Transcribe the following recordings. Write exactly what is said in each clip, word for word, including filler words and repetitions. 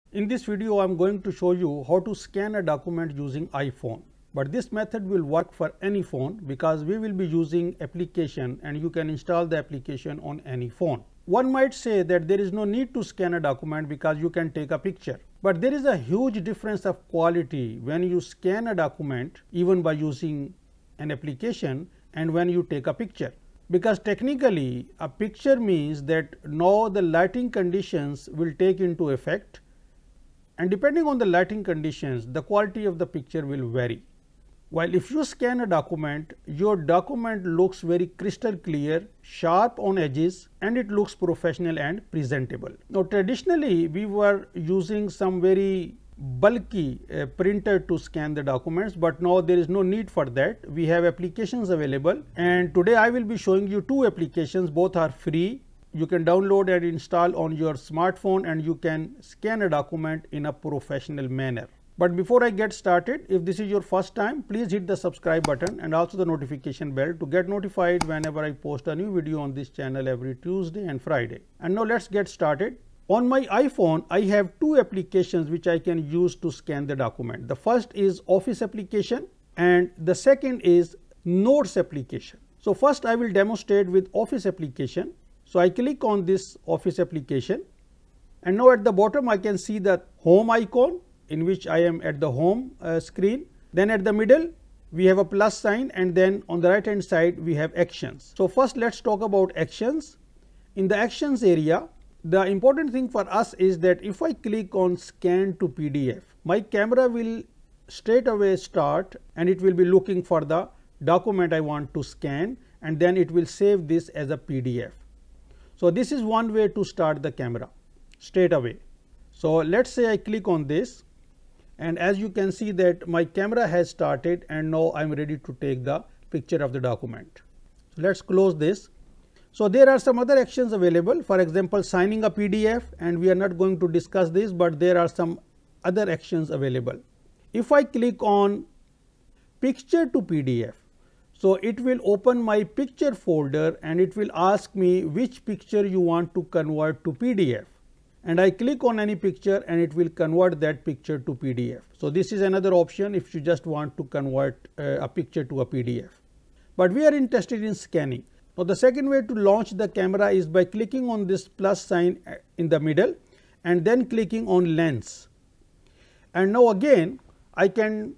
In this video, I am going to show you how to scan a document using iPhone. But this method will work for any phone because we will be using application and you can install the application on any phone. One might say that there is no need to scan a document because you can take a picture. But there is a huge difference of quality when you scan a document even by using an application and when you take a picture. Because technically a picture means that now the lighting conditions will take into effect, and depending on the lighting conditions the quality of the picture will vary. While if you scan a document, your document looks very crystal clear, sharp on edges, and it looks professional and presentable. Now traditionally we were using some very bulky uh, printer to scan the documents, but now there is no need for that. We have applications available, and today I will be showing you two applications. Both are free. You can download and install on your smartphone and you can scan a document in a professional manner. But before I get started, if this is your first time, please hit the subscribe button and also the notification bell to get notified whenever I post a new video on this channel every Tuesday and Friday. And now let's get started. On my iPhone, I have two applications which I can use to scan the document. The first is Office application and the second is Notes application. So first I will demonstrate with Office application. So I click on this Office application, and now at the bottom I can see the home icon in which I am at the home uh, screen. Then at the middle we have a plus sign, and then on the right hand side we have actions. So first let's talk about actions. In the actions area, the important thing for us is that if I click on scan to P D F, my camera will straight away start and it will be looking for the document I want to scan, and then it will save this as a P D F. So this is one way to start the camera straight away. So let's say I click on this, and as you can see that my camera has started and now I am ready to take the picture of the document. So let's close this. So there are some other actions available, for example signing a P D F, and we are not going to discuss this, but there are some other actions available. If I click on picture to P D F, so it will open my picture folder and it will ask me which picture you want to convert to P D F. And I click on any picture and it will convert that picture to P D F. So this is another option if you just want to convert uh, a picture to a P D F. But we are interested in scanning. Now the second way to launch the camera is by clicking on this plus sign in the middle and then clicking on lens. And now again I can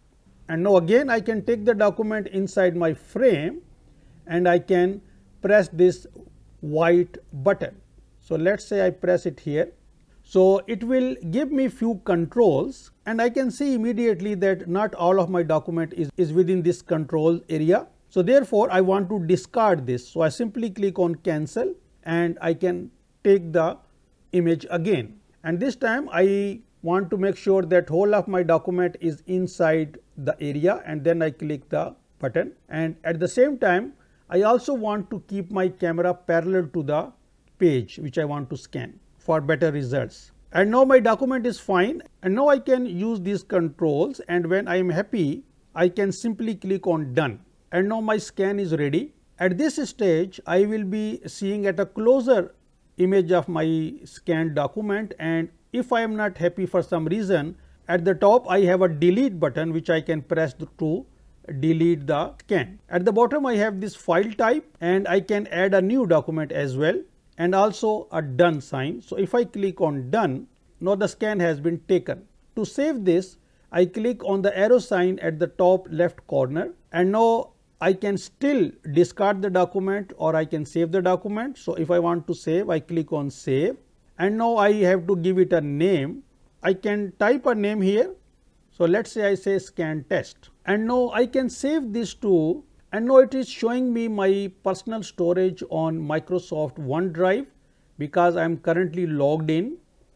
and now again I can take the document inside my frame and I can press this white button. So let's say I press it here. So it will give me few controls, and I can see immediately that not all of my document is, is within this control area. So therefore I want to discard this. So I simply click on cancel and I can take the image again. And this time I want to make sure that whole of my document is inside the area, and then I click the button. And at the same time I also want to keep my camera parallel to the page which I want to scan for better results. And now my document is fine, and now I can use these controls, and when I am happy I can simply click on done. And now my scan is ready. At this stage I will be seeing at a closer image of my scanned document, and if I am not happy for some reason, at the top I have a delete button which I can press to delete the scan. At the bottom I have this file type, and I can add a new document as well, and also a done sign. So if I click on done, now the scan has been taken. To save this I click on the arrow sign at the top left corner, and now I can still discard the document or I can save the document. So if I want to save, I click on save, and now I have to give it a name. I can type a name here. So let's say I say scan test, and now I can save this to, and now it is showing me my personal storage on Microsoft OneDrive because I am currently logged in.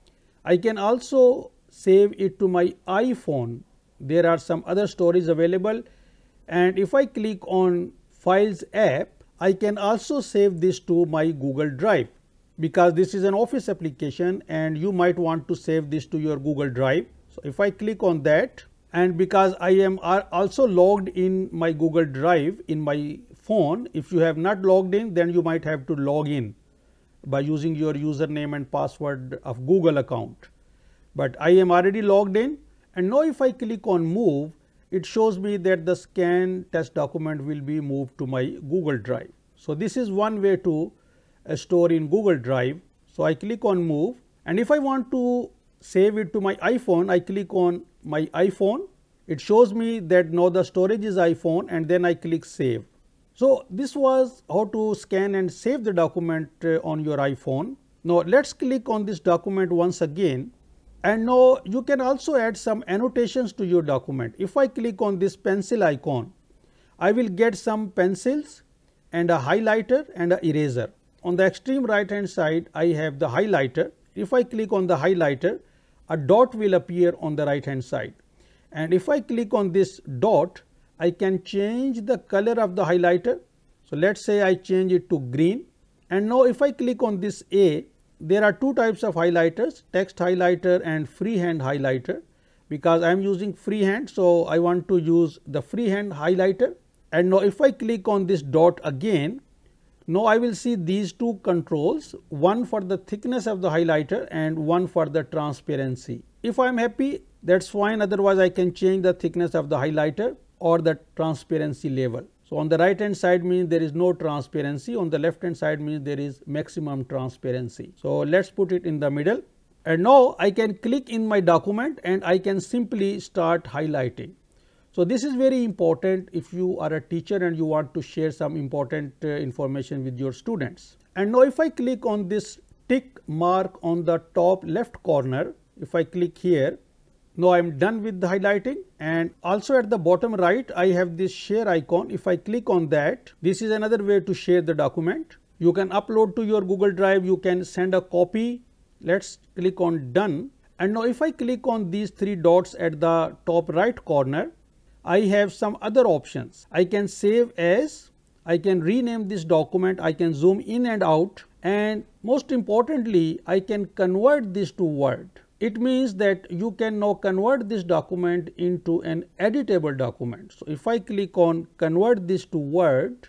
I can also save it to my iPhone. There are some other storage available, and if I click on Files app, I can also save this to my Google Drive because this is an Office application and you might want to save this to your Google Drive. So if I click on that, and because I am also logged in my Google Drive in my phone, if you have not logged in, then you might have to log in by using your username and password of Google account. but I am already logged in, and now if I click on move, it shows me that the scan test document will be moved to my Google Drive. So, this is one way to uh, store in Google Drive. So, I click on move, and if I want to save it to my iPhone, I click on my iPhone. It shows me that now the storage is iPhone, and then I click save. So, this was how to scan and save the document uh, on your iPhone. Now, let us click on this document once again, and now you can also add some annotations to your document. If I click on this pencil icon, I will get some pencils and a highlighter and an eraser. On the extreme right hand side, I have the highlighter. If I click on the highlighter, a dot will appear on the right hand side, and if I click on this dot, I can change the color of the highlighter. So, let us say I change it to green, and now if I click on this A, there are two types of highlighters, text highlighter and freehand highlighter. Because I am using freehand, so I want to use the freehand highlighter. And now if I click on this dot again, now I will see these two controls, one for the thickness of the highlighter and one for the transparency. If I am happy, that is fine, otherwise I can change the thickness of the highlighter or the transparency level. So, on the right hand side means there is no transparency, on the left hand side means there is maximum transparency. So, let us put it in the middle, and now I can click in my document and I can simply start highlighting. So, this is very important if you are a teacher and you want to share some important uh, information with your students. And now if I click on this tick mark on the top left corner, if I click here, now I am done with the highlighting, and also at the bottom right I have this share icon. If I click on that, this is another way to share the document. You can upload to your Google Drive, you can send a copy. Let us click on done, and now if I click on these three dots at the top right corner, I have some other options. I can save as, I can rename this document, I can zoom in and out, and most importantly I can convert this to Word. It means that you can now convert this document into an editable document. So, if I click on convert this to Word,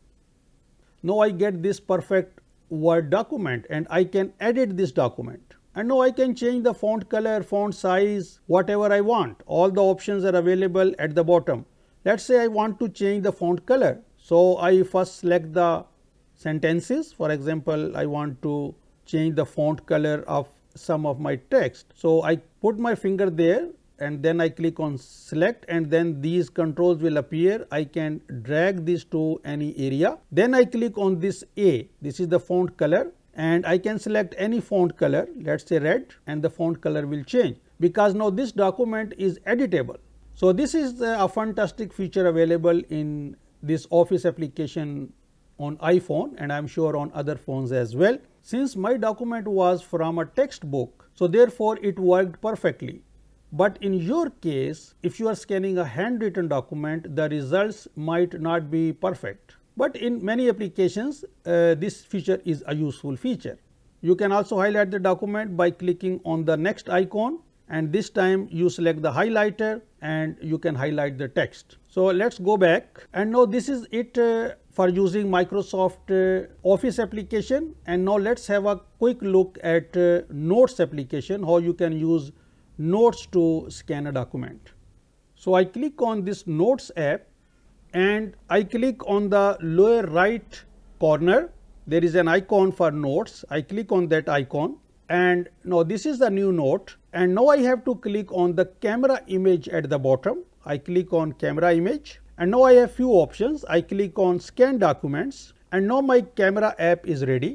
now I get this perfect Word document and I can edit this document. And now I can change the font color, font size, whatever I want. All the options are available at the bottom. Let us say I want to change the font color. So, I first select the sentences. For example, I want to change the font color of some of my text. So, I put my finger there and then I click on select, and then these controls will appear. I can drag this to any area. Then I click on this A, this is the font color, and I can select any font color, let us say red, and the font color will change because now this document is editable. So, this is a fantastic feature available in this Office application on iPhone, and I am sure on other phones as well. Since my document was from a textbook, so therefore it worked perfectly. But in your case, if you are scanning a handwritten document, the results might not be perfect. But in many applications, uh, this feature is a useful feature. You can also highlight the document by clicking on the next icon, and this time you select the highlighter and you can highlight the text. So, let us go back, and now this is it uh, for using Microsoft uh, Office application. And now let us have a quick look at uh, Notes application, how you can use Notes to scan a document. So, I click on this Notes app and I click on the lower right corner. There is an icon for Notes. I click on that icon, and now this is the new note, and now I have to click on the camera image at the bottom. I click on camera image, and now I have few options. I click on scan documents, and now my camera app is ready.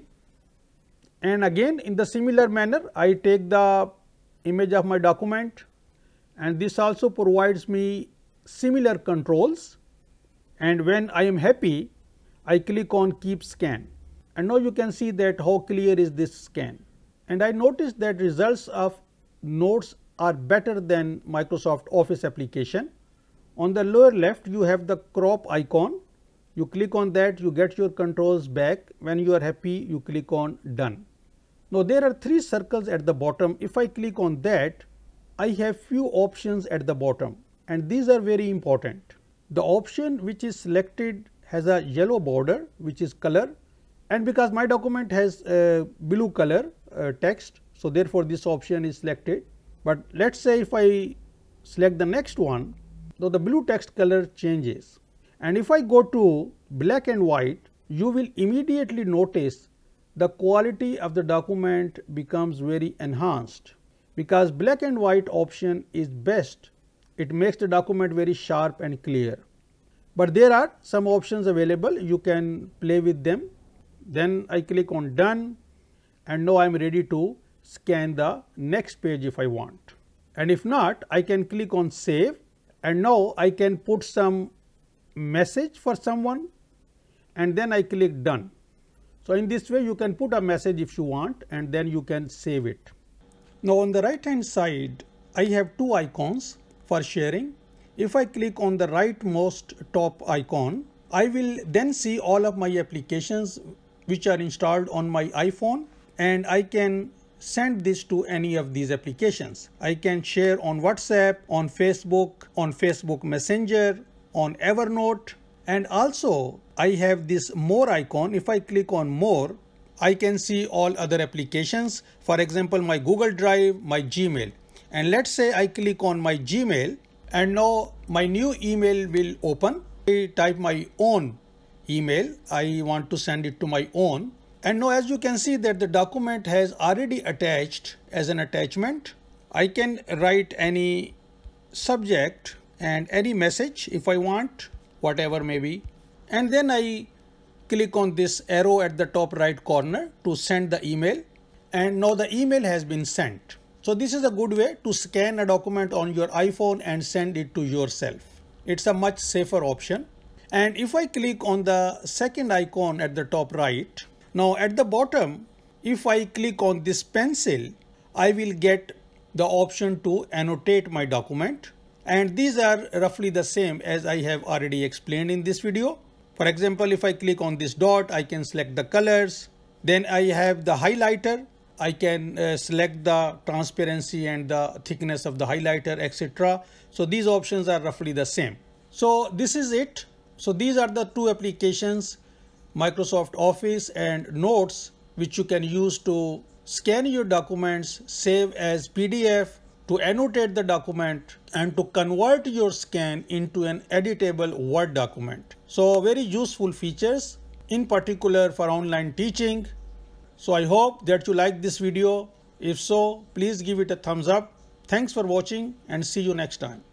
And again in the similar manner, I take the image of my document, and this also provides me similar controls. And when I am happy, I click on keep scan, and now you can see that how clear is this scan. And I noticed that results of Notes are better than Microsoft Office application. On the lower left, you have the crop icon. You click on that, you get your controls back. When you are happy, you click on done. Now, there are three circles at the bottom. If I click on that, I have few options at the bottom, and these are very important. The option which is selected has a yellow border, which is color, and because my document has a blue color uh, text, so therefore this option is selected. But let's say if I select the next one, so the blue text color changes. And if I go to black and white, you will immediately notice the quality of the document becomes very enhanced, because black and white option is best. It makes the document very sharp and clear. But there are some options available, you can play with them. Then I click on done, and now I am ready to scan the next page if I want. And if not, I can click on save, and now I can put some message for someone, and then I click done. So in this way you can put a message if you want, and then you can save it. Now on the right hand side, I have two icons for sharing. If I click on the rightmost top icon, I will then see all of my applications which are installed on my iPhone, and I can send this to any of these applications. I can share on WhatsApp, on Facebook, on Facebook Messenger, on Evernote, and also I have this more icon. If I click on more, I can see all other applications, for example my Google Drive, my Gmail. And let's say I click on my Gmail, and now my new email will open. I type my own email, I want to send it to my own. And now as you can see that the document has already attached as an attachment. I can write any subject and any message if I want, whatever maybe. And then I click on this arrow at the top right corner to send the email, and now the email has been sent. So this is a good way to scan a document on your iPhone and send it to yourself. It's a much safer option. And if I click on the second icon at the top right, now at the bottom, if I click on this pencil, I will get the option to annotate my document. And these are roughly the same as I have already explained in this video. For example, if I click on this dot, I can select the colors. Then I have the highlighter. I can uh, select the transparency and the thickness of the highlighter, et cetera. So these options are roughly the same. So this is it. So these are the two applications, Microsoft Office and Notes, which you can use to scan your documents, save as P D F, to annotate the document, and to convert your scan into an editable Word document. So very useful features, in particular for online teaching. So I hope that you like this video. If so, please give it a thumbs up. Thanks for watching, and see you next time.